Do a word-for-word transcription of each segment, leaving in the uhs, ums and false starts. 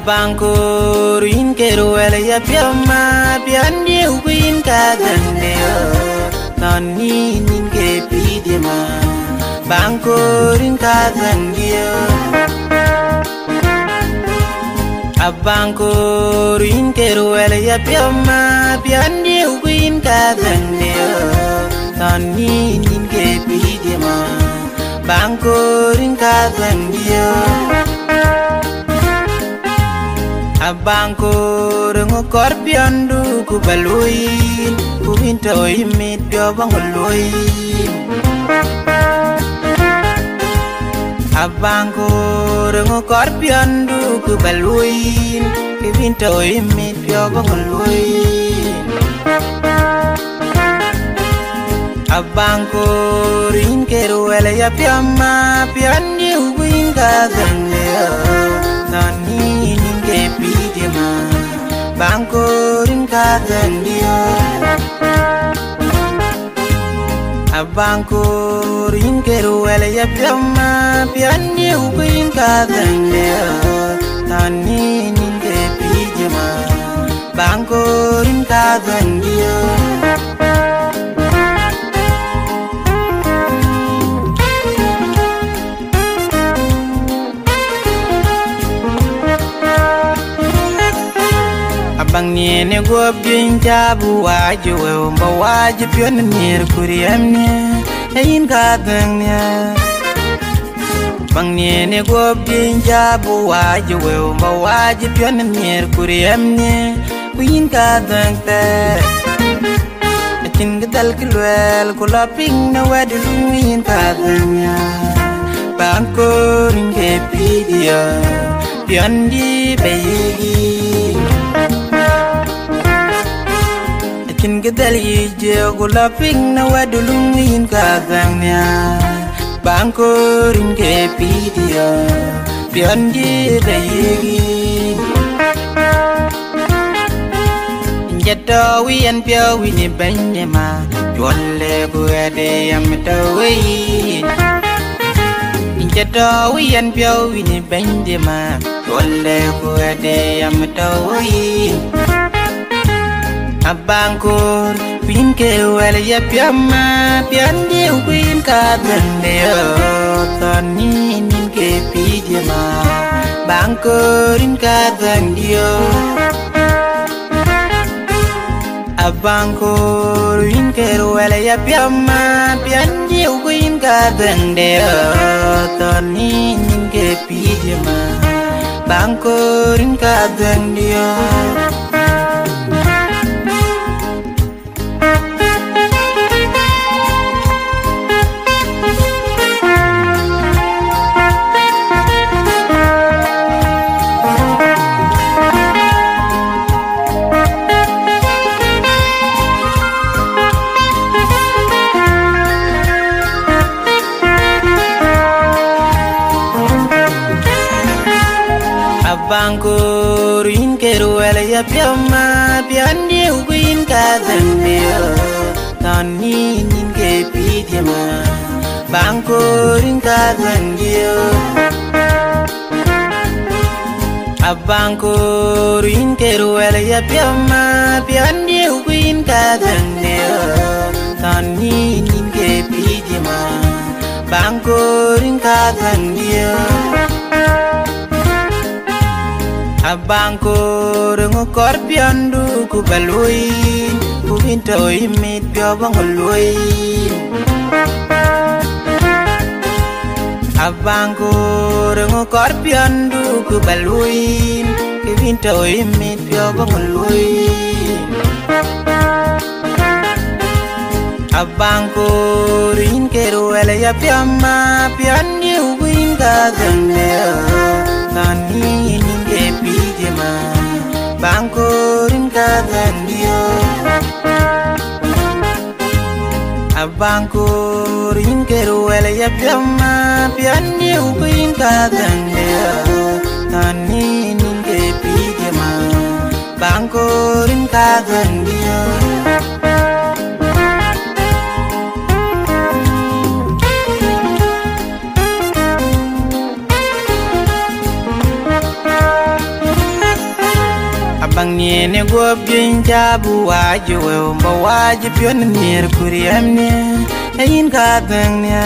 Abangko ruin keruel ya piama piandi uin kadandeo noni nin ke pidima bangko ruin kadandio Abangko ruin keruel ya piama piandi uin kadandeo noni nin ke pidima bangko ruin kadandio Abangko rengo korpiandu ku baluin ku winto imit yo bangoloin Abangko rengo korpiandu ku baluin ku winto imit yo bangoloin Abangko rin keruele ya piama piandi uwin kadangeo nani ninge pidima bangko rin kadandio Abangko rin keruele ya piama piandi uwin kadangeo nani ninge pidima bangko rin kadandio Abang niene go binja bu waju we umba waju pion nir kuriamne ein kadangnya Bang niene go binja bu waju we umba waju pion nir kuriamne kuin kadang te Akin gedal kilwel kula ping na wadu luin kadangnya Bangko ringe pidia pion di bayigi Kin gedal yije gula ping na wadulungin kadangnya Bangko ringe pidia pion di dayigi Jado wian pio wini banyema Jole buade yam tawi Jado wian pio wini banyema Jole buade yam tawi Abangko pin keruel ya piama piandi uin kadandeo toni nin ke pidima bangko rin kadandio Abangko rin keruel ya piama piandi uin kadandeo toni nin ke pidima bangko rin kadandio Abangko rin keruel ya piama piandi uin kadandeo toni nin ke pidima bangko rin kadandio Abangko rin keruel ya piama piandi uin kadandeo toni nin ke pidima bangko rin kadandio Abangko rengo korpiandu ku baluin ku winto imit yo bangoloin Abangko rengo korpiandu ku baluin ku winto imit yo bangoloin Abangko rin keruel ya piama piandi uin kadangeo nani ninge pidima bangko rin kadandio Abangko rin keruel ya piama piandi uin kadangeo nani ninge pidima bangko rin kadandio Bangni gobin jabu waji wemba waji pion nir kuriamne ayin kadangnya.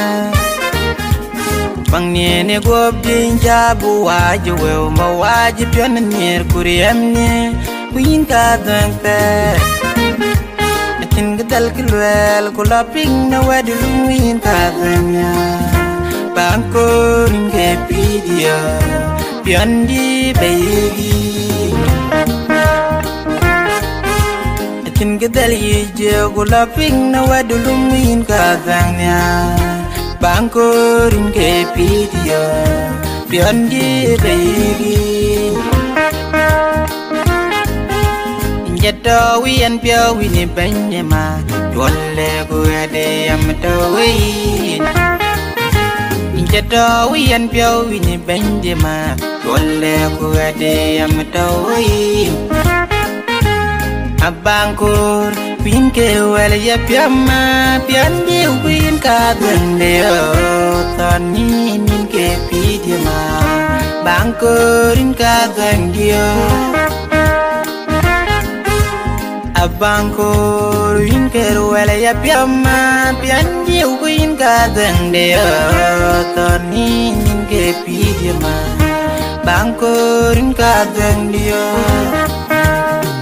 Bangni gobin jabu waji wemba waji pion nir kuriamne ayin kadang te. Akin gedal kilwel kulaping na wadulung ayin kadangnya. Bangko ringe pidia pion di bayi. Akin gedal yije gulaping na wadulumin kadangnya. Bangko ringe pidia pion di bayi. Jadawi an piawi ni banyema yolle gue ade am tawi. Jadawi an piawi ni banyema yolle gue ade am tawi. Abangkur pinke wala ya piama piandi win kadande tani ninke pidima bangkurin kadandio. Abangkur pinke wala ya piama piandi win kadande tani ninke pidima bangkurin kadandio.